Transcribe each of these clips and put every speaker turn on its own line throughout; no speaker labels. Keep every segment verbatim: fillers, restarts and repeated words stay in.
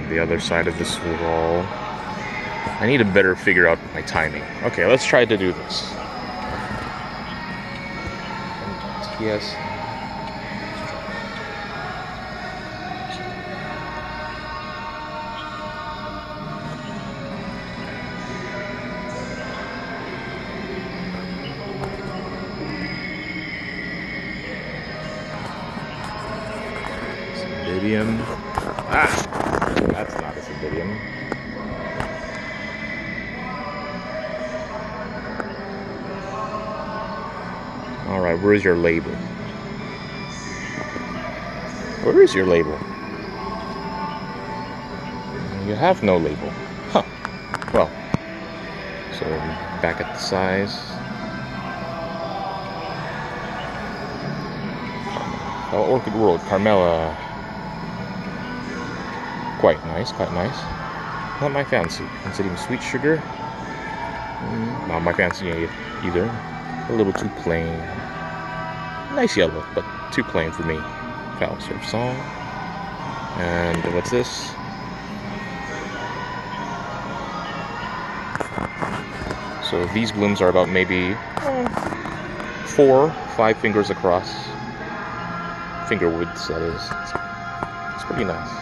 on the other side of this wall. I need to better figure out my timing. Okay, let's try to do this. Yes. Cymbidium. Ah! That's not a Cymbidium. Alright, where's your label? Where is your label? You have no label. Huh. Well, so back at the size. Oh, Orchid World, Carmella. Quite nice, quite nice. Not my fancy. Considering Sweet Sugar. Mm, not my fancy either. A little too plain. Nice yellow, but too plain for me. Foul Surf Song. And what's this? So these blooms are about maybe uh, four, five fingers across. Finger widths, that is. It's, it's pretty nice.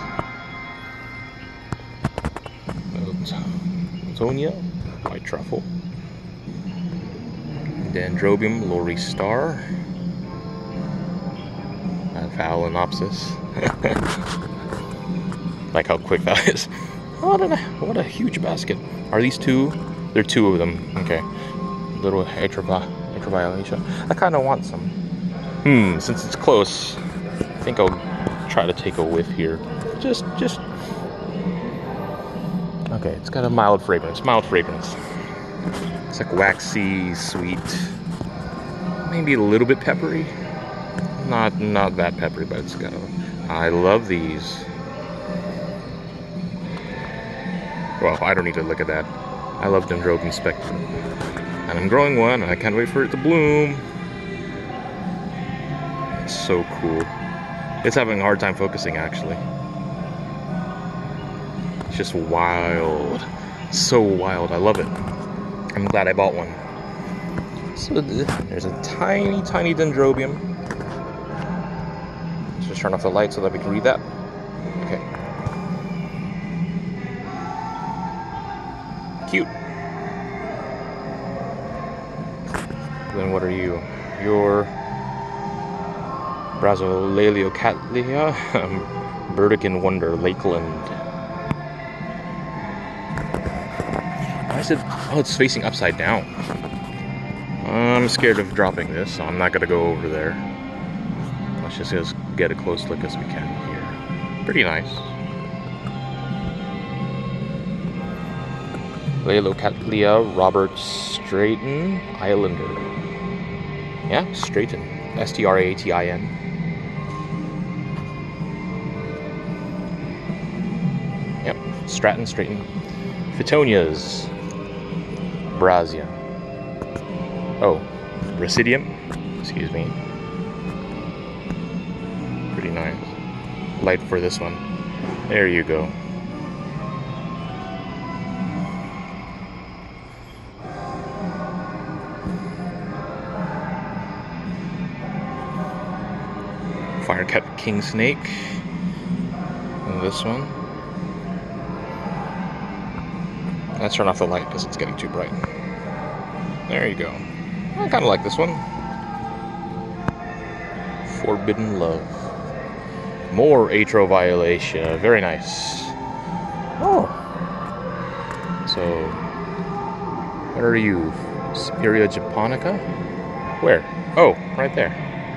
Antonia, White Truffle. Dendrobium Lori Star. And Phalaenopsis. Like how quick that is. What a, what a huge basket. Are these two? There are two of them. Okay. Little Atroviolaceae. I kind of want some. Hmm, since it's close, I think I'll try to take a whiff here. Just, just. Okay, it's got a mild fragrance. Mild fragrance. It's like waxy, sweet, maybe a little bit peppery. Not not that peppery, but it's got a... I love these. Well, I don't need to look at that. I love Dendrobium Spectrum. And I'm growing one, and I can't wait for it to bloom. It's so cool. It's having a hard time focusing, actually. It's just wild. So wild. I love it. I'm glad I bought one. So there's a tiny, tiny Dendrobium. Let's just turn off the light so that we can read that. Okay. Cute. Then what are you? You're Brazolaleocattleya, um, Burdekin Wonder, Lakeland. I said, oh, it's facing upside down. I'm scared of dropping this, so I'm not gonna go over there. Let's just, just get a close look as we can here. Pretty nice. Laleocattleya Robert Straighten Islander. Yeah, Straighten. S T R A T I N. Yep, Stratton, Straighten. Phytonias. Brazia. Oh, Residium. Excuse me. Pretty nice. Light for this one. There you go. Firecat King Snake. And this one. Let's turn off the light because it's getting too bright. There you go. I kind of like this one. Forbidden Love. More Atroviolaceae. Very nice. Oh. So, what are you? Superior Japonica? Where? Oh, right there.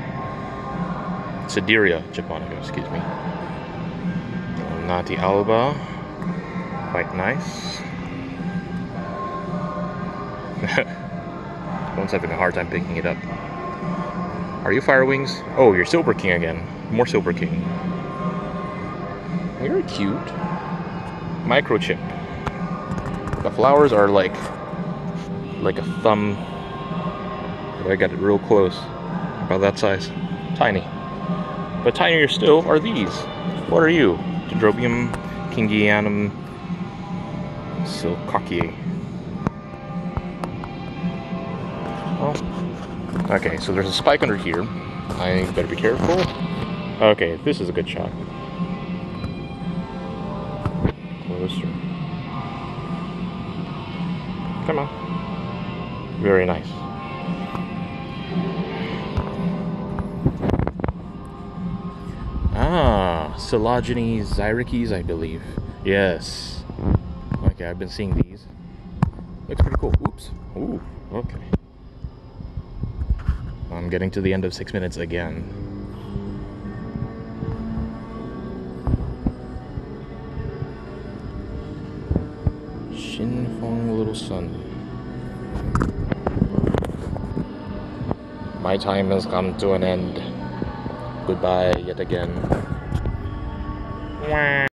Sideria Japonica, excuse me. Nati Alba. Quite nice. One's having a hard time picking it up. Are you Fire Wings? Oh, you're Silver King again. More Silver King. You're cute. Microchip. The flowers are like like a thumb. I got it real close. About that size. Tiny. But tinier still are these. What are you? Dendrobium Kingianum silkocki. Oh. Okay, so there's a spike under here. I better be careful. Okay, this is a good shot. Closer. Come on. Very nice. Ah, Coelogenes xyrices, I believe. Yes. Okay, I've been seeing these. Looks pretty cool. Oops. Ooh, okay. I'm getting to the end of six minutes again. Shinfong Little Sun. My time has come to an end. Goodbye yet again.